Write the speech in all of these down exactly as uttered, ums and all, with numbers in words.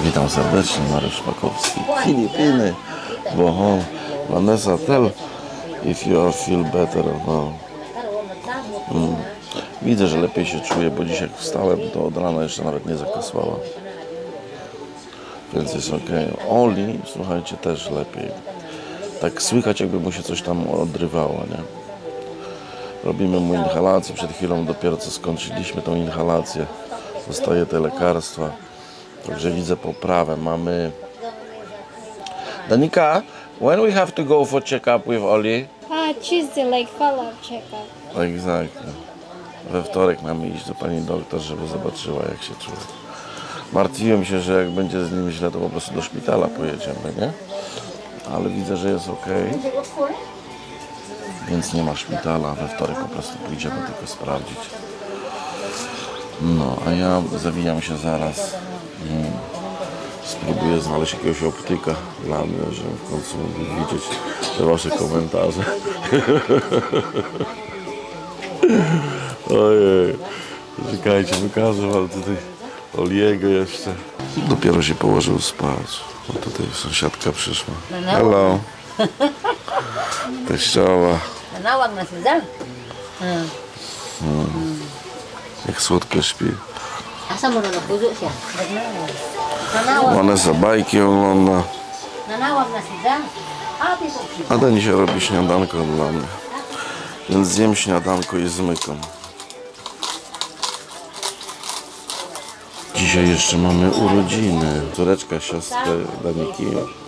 Witam serdecznie, Mariusz Szpakowski, Filipiny, Bohol, Vanessa, tell if you feel better now. Mm. Widzę, że lepiej się czuję, bo dzisiaj jak wstałem, to od rana jeszcze nawet nie zakasłała. Więc jest ok. Oli, słuchajcie, też lepiej. Tak słychać, jakby mu się coś tam odrywało, nie? Robimy mu inhalację, przed chwilą dopiero co skończyliśmy tą inhalację. Dostaje te lekarstwa. Także widzę poprawę. Mamy... Danika, when we have to go for check-up with Oli? Ah, Tuesday, like follow-up check-up. Exactly. We wtorek mamy iść do pani doktor, żeby zobaczyła, jak się czuje. Martwiłem się, że jak będzie z nim źle, to po prostu do szpitala pojedziemy, nie? Ale widzę, że jest ok. Więc nie ma szpitala. We wtorek po prostu pójdziemy tylko sprawdzić. No, a ja zawijam się zaraz. Hmm. Spróbuję znaleźć jakiegoś optyka dla mnie, żeby w końcu mógł widzieć te wasze komentarze. Ojej. Czekajcie, wykażę wam tutaj Oliego jeszcze. Dopiero się położył spać. O, tutaj sąsiadka przyszła. Hello. Teściowa. Hmm. Jak słodko śpi. Vanessa bajki ogląda. A Dani się robi śniadanko dla mnie. Więc zjem śniadanko i zmykam. Dzisiaj jeszcze mamy urodziny. Córeczka, siostry Daniki.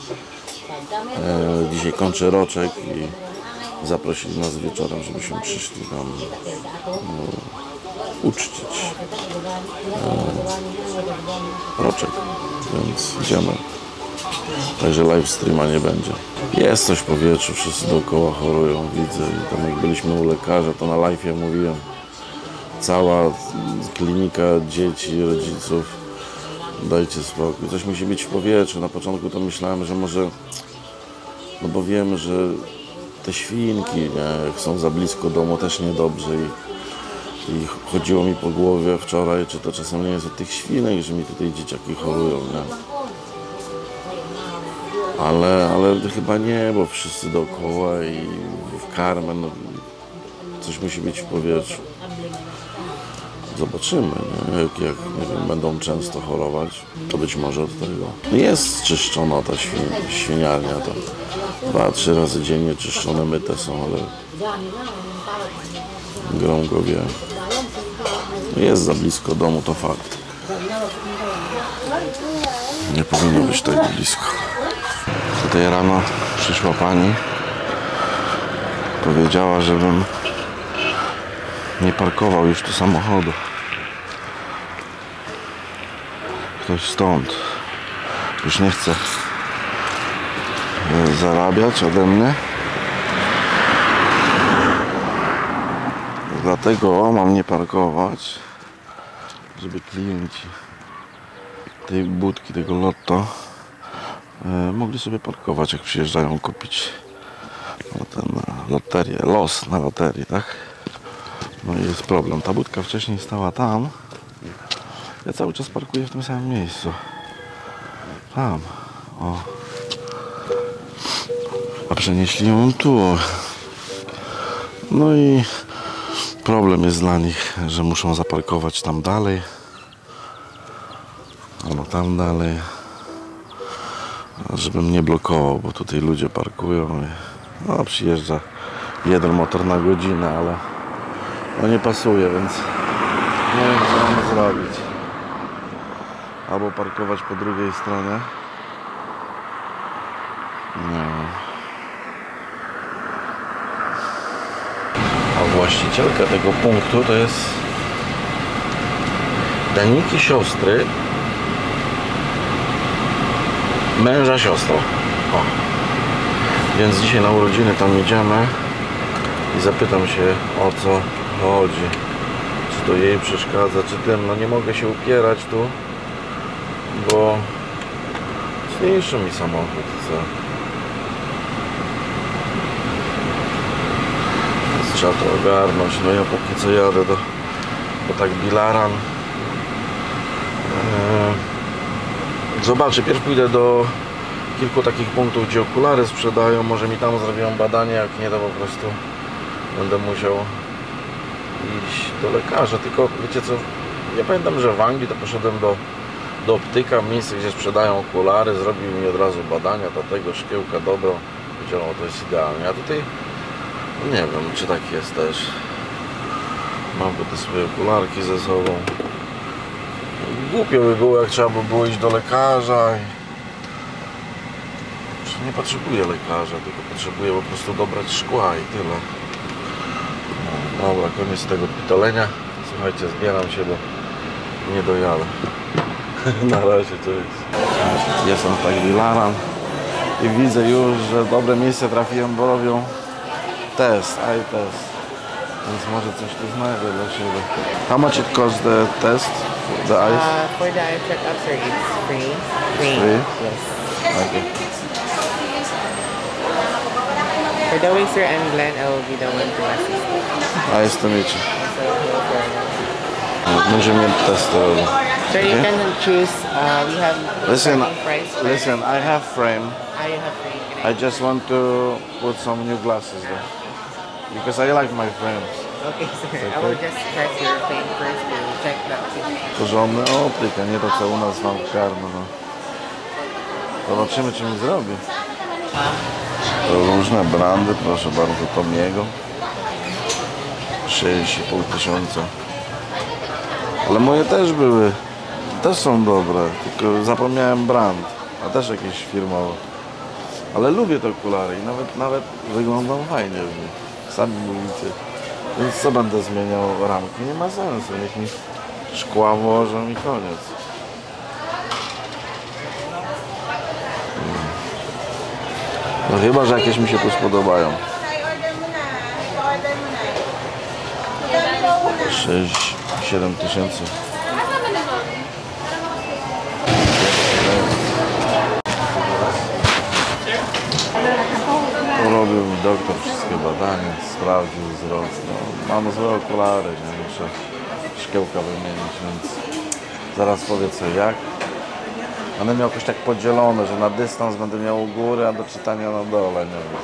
E, dzisiaj kończy roczek i zaprosili nas wieczorem, żebyśmy przyszli tam no, uczcić e, roczek. Więc idziemy. Także live streama nie będzie. Jest coś w powietrzu, wszyscy dookoła chorują, widzę. I tam jak byliśmy u lekarza, to na live'ie mówiłem. Cała klinika dzieci, rodziców, dajcie spokój. Coś musi być w powietrzu. Na początku to myślałem, że może, no bo wiem, że te świnki, nie, jak są za blisko domu, też niedobrze. I, i chodziło mi po głowie wczoraj, czy to czasem nie jest od tych świnek, że mi tutaj dzieciaki chorują, nie? Ale, ale chyba nie, bo wszyscy dookoła i w karmę, no, coś musi być w powietrzu. Zobaczymy, nie? Jak, jak nie wiem, będą często chorować, to być może od tego. Jest czyszczona ta świn świniarnia, to dwa, trzy razy dziennie czyszczone, myte są, ale grą wie. Jest za blisko domu, to fakt. Nie powinno być tak blisko. Tutaj rano przyszła pani, powiedziała, żebym nie parkował już tu samochodu. Ktoś stąd już nie chce zarabiać ode mnie. Dlatego mam nie parkować, żeby klienci tej budki, tego lotto mogli sobie parkować, jak przyjeżdżają kupić no, ten loterię, los na loterii, tak? No i jest problem. Ta budka wcześniej stała tam. Ja cały czas parkuję w tym samym miejscu. Tam. O. A przenieśli ją tu. No i problem jest dla nich, że muszą zaparkować tam dalej. Albo tam dalej. Żebym nie blokował, bo tutaj ludzie parkują. No przyjeżdża jeden motor na godzinę, ale no nie pasuje, więc nie wiem, co mam zrobić. Albo parkować po drugiej stronie. Nie. A właścicielka tego punktu to jest Daniki siostry, męża siostrą. O. Więc dzisiaj na urodziny tam jedziemy i zapytam się, o co chodzi. Czy to jej przeszkadza, czy tym. No nie mogę się upierać tu, bo zniszczy mi samochód, co? Więc trzeba to ogarnąć. No ja póki co jadę do, bo tak bilaran. Yy, Zobaczę, pierw pójdę do kilku takich punktów, gdzie okulary sprzedają. Może mi tam zrobią badanie, jak nie, to po prostu będę musiał iść do lekarza. Tylko wiecie co, ja pamiętam, że w Anglii to poszedłem do, do optyka, miejsce, gdzie sprzedają okulary, zrobił mi od razu badania, do tego szkiełka dobro, powiedział, o, to jest idealnie. A tutaj nie wiem, czy tak jest też. Mam te swoje okularki ze sobą. Głupio by było, jak trzeba by było iść do lekarza. Nie potrzebuję lekarza, tylko potrzebuję po prostu dobrać szkła i tyle. No, dobra, koniec tego pitolenia. Słuchajcie, zbieram się, bo nie dojadę. Na razie to jest. Jestem tak Bilaran i widzę już, że dobre miejsce trafiłem, bo robią test, eye test. Więc może coś tu znajdę dla siebie. How much it cost the test? The eyes? Uh, for the eye checkup, sir, it's free. Free? Free? Yes. Okay. For the way, sir, I'm Glenn. I will be the one to assist you. Nice to meet you. So, no Będzie mnie test robił. sir, you Okay. can choose. Uh, we have Listen, starting price. for- listen, I have frame. Ah, you have free. Can I just want to put some new glasses there. Because I like my frames. Okay, sir. I will just press your thing first to check that. Porządny optyka, nie to co u nas w Alcarno. No. Zobaczymy, czy mi zrobi. Różne brandy, proszę bardzo, Tomiego. sześć i pół tysiąca. Ale moje też były. Też są dobre, tylko zapomniałem brand. A też jakieś firmowe. Ale lubię te okulary i nawet, nawet wyglądam fajnie w nich. Sami mówicie. Więc co będę zmieniał ramki? Nie ma sensu. Niech mi szkła włożą i koniec. No chyba, że jakieś mi się tu spodobają. sześć siedem tysięcy. Robił mi doktor wszystkie badania, sprawdził wzrok. No, mam złe okulary, nie muszę szkiełka wymienić, więc zaraz powie co jak. One miał jakoś tak podzielone, że na dystans będę miał u góry, a do czytania na dole, nie wiem.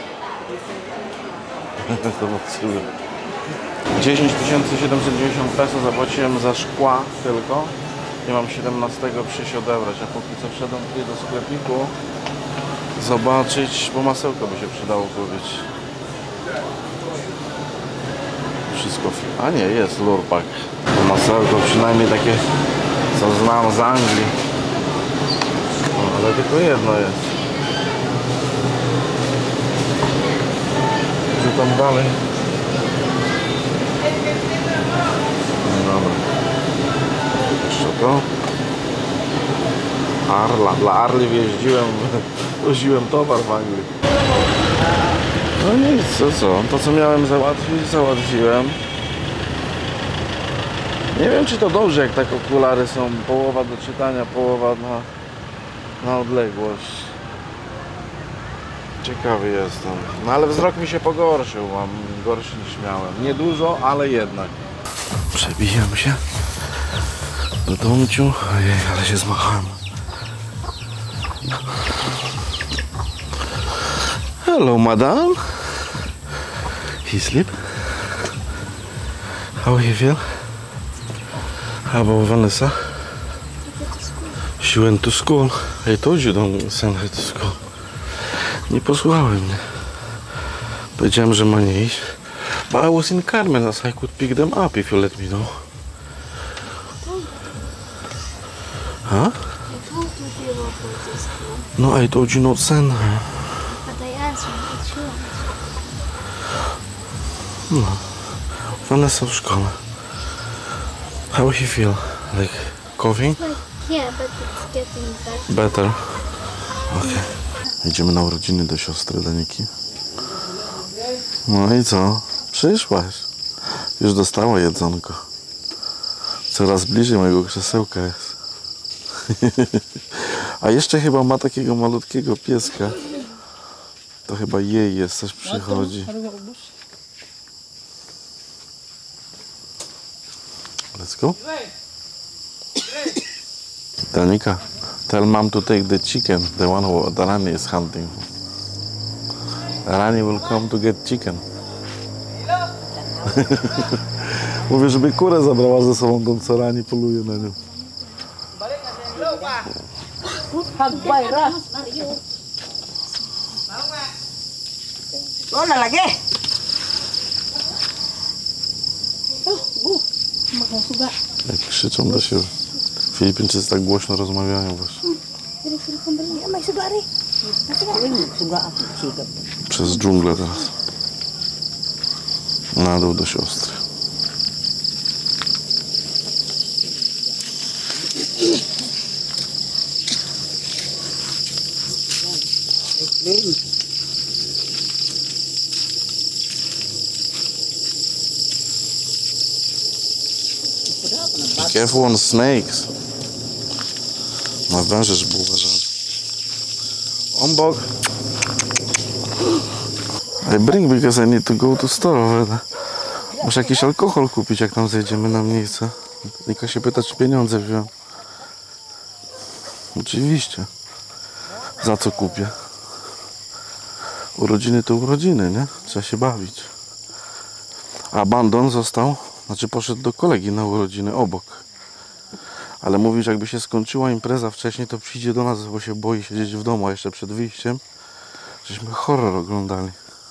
Zobaczymy. dziesięć tysięcy siedemset dziewięćdziesiąt peso zapłaciłem za szkła tylko. Nie mam siedemnastego przyjść odebrać, a póki co wszedłem tutaj do sklepiku zobaczyć, bo masełko by się przydało kupić. Wszystko, a nie, jest lurpak. Masełko przynajmniej takie, co znam z Anglii. No, ale tylko jedno jest. Co tam dalej? No dobra. Jeszcze to. Arla. Dla Arli jeździłem, woziłem towar w Anglii. No nic, co co? To co miałem załatwić, załatwiłem. Nie wiem, czy to dobrze, jak tak okulary są połowa do czytania, połowa na, na odległość. Ciekawy jestem. No ale wzrok mi się pogorszył, mam gorszy niż miałem. Nie dużo, ale jednak. Przebijam się do domciu. Ojej, ale się zmachałem. Hello, madam. He sleep? How you feel? How about Vanessa? She went to school. I told you don't send her to school. Nie posłuchałem mnie. Powiedziałem, że ma nie iść. But I was in Carmen, as I could pick them up if you let me know. Huh? I told you she will go to school, No, I told you not send her. but I asked her if she wants. No. Vanessa w szkole. How he feel? Like coughing? Like, yeah, but it's getting better. Better. Okay. Idziemy na urodziny do siostry Daniki. No i co? Przyszłaś. Już dostała jedzonko. Coraz bliżej mojego krzesełka jest. A jeszcze chyba ma takiego malutkiego pieska. To chyba jej jest, też przychodzi. Let's go. Danika, Tell mom to take the chicken, the one who the Rani is hunting. Rani will come to get chicken. Mówię, żeby kurę zabrała ze sobą, tą co Rani poluje na nią. O, na lagi. Jak krzyczą do siebie. Filipińczycy tak głośno rozmawiają właśnie. Przez dżunglę teraz. Na dół do siostry. Be careful on snakes. Na węże, żeby uważać. On bok. I bring because I need to go to store. Muszę jakiś alkohol kupić, jak tam zejdziemy na miejsce. Nika się pyta, czy pieniądze wziąłem. Oczywiście. Za co kupię? Urodziny to urodziny, nie? Trzeba się bawić. A Bandon został, znaczy poszedł do kolegi na urodziny obok. Ale mówi, że jakby się skończyła impreza wcześniej, to przyjdzie do nas, bo się boi siedzieć w domu, a jeszcze przed wyjściem żeśmy horror oglądali.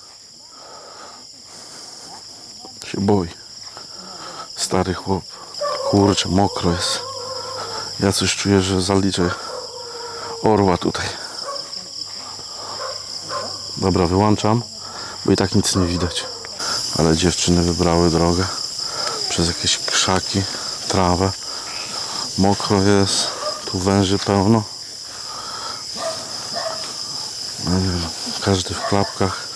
Się boi. Stary chłop. Kurczę, mokro jest. Ja coś czuję, że zaliczę orła tutaj. Dobra, wyłączam, bo i tak nic nie widać. Ale dziewczyny wybrały drogę przez jakieś krzaki, trawę. Mokro jest, tu węży pełno. No nie wiem, każdy w klapkach.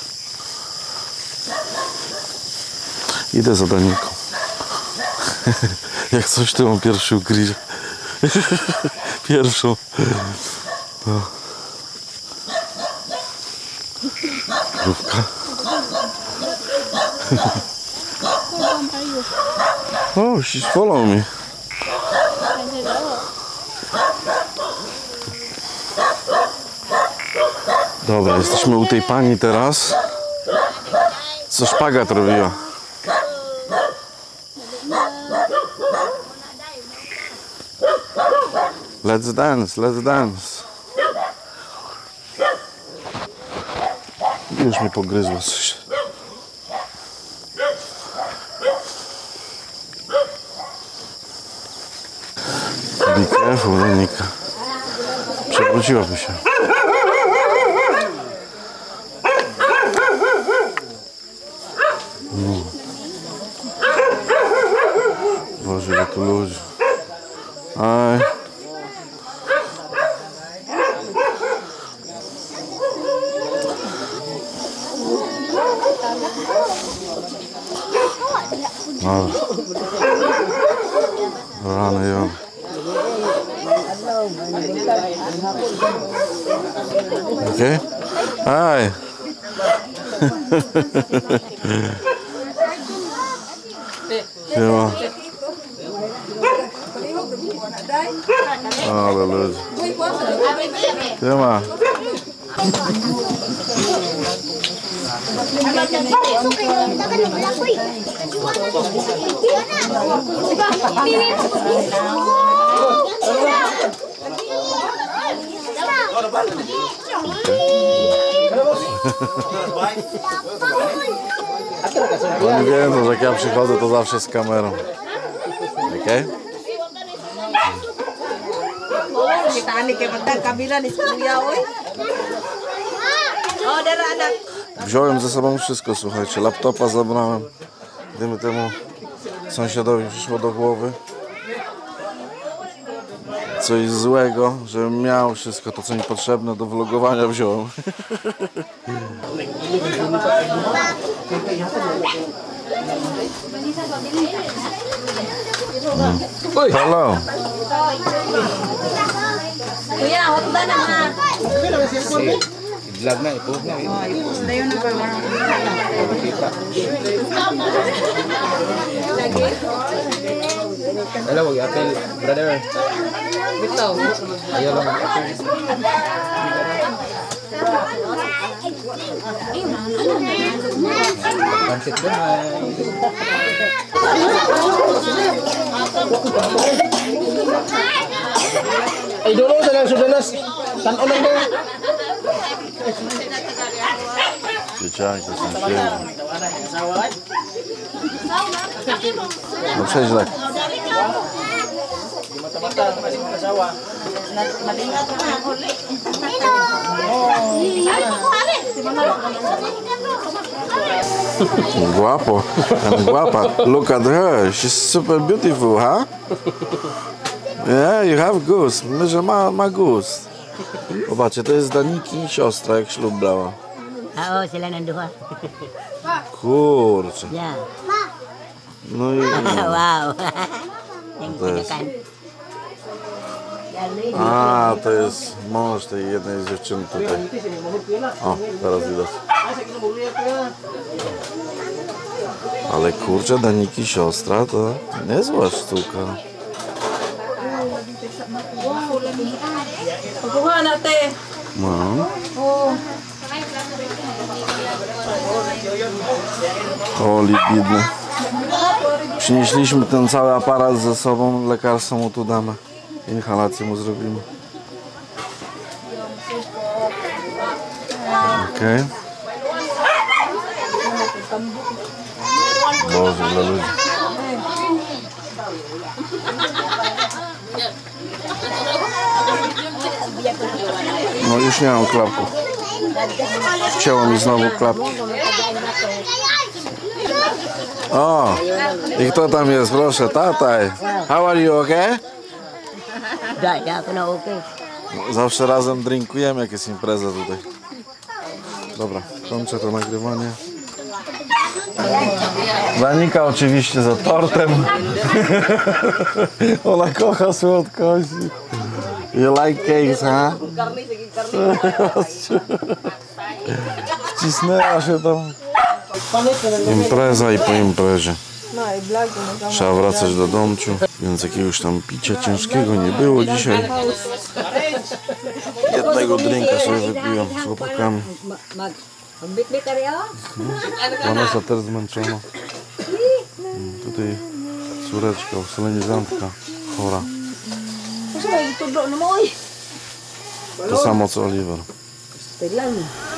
Idę za Daniką. Jak coś, to mam pierwszy ukryć. Pierwszą. No. Krówka. Oh, she's following me. Dobra, jesteśmy u tej pani teraz, co szpagat robiła. Let's dance, let's dance. Już mnie pogryzło coś. Be careful, Danika. Przewróciłaby się. Mm. Boże, ile tu ludzi. Aj. Dobra. Rany ją. Okay? Hi. Siema. Ale ludzie. Siema. Oni wiedzą, że jak ja przychodzę, to zawsze z kamerą. Okej? Wziąłem ze sobą wszystko, słuchajcie. Laptopa zabrałem. Gdyby temu sąsiadowi przyszło do głowy coś złego, żebym miał wszystko to, co mi potrzebne do vlogowania, wziąłem. Hello. Vlog na, i-post na. I-post na yun na ba? Hello, mag-apel, brother. Bitaw. Ayaw lang mag-apel. Pansit gamay. Ay, dulu sa lang sudanas. Tan-o lang ba? Dzieciaki to są świeże. No przejdź tak. Guapo, and guapa. Look at her, she's super beautiful, huh? Yeah, you have gust. My, że ma, ma gust. Zobaczcie, to jest Daniki siostra, jak ślub brała. Oo, sila nanduha. Kurczę. Yeah. No i... Wow. To jest... A, to jest mąż tej jednej z dziewczyn tutaj. O, teraz widać. Ale kurczę, Daniki siostra to niezła sztuka. No. O, libidne. Przynieśliśmy ten cały aparat ze sobą, lekarstwo mu tu damy. Inhalację mu zrobimy. Okej. Okay. Boże, dla ludzi. No już nie mam klapków. Wcięło mi znowu klapki. O! I kto tam jest? Proszę, tataj. How are you, okay? Da, da ako na okay. Zawsze razem drinkujemy, jak jest impreza tutaj. Dobra, kończę to nagrywanie. Danika oczywiście za tortem. Ona kocha słodkości. You like cakes, huh? Wcisnęła się tam. Impreza i po imprezie. Trzeba wracać do domciu, więc jakiegoś tam picia ciężkiego nie było dzisiaj. Jednego drinka sobie wypiłem z chłopakami. Vanessa też zmęczona. Tutaj córeczka, solenizantka, chora. To samo co Oliver.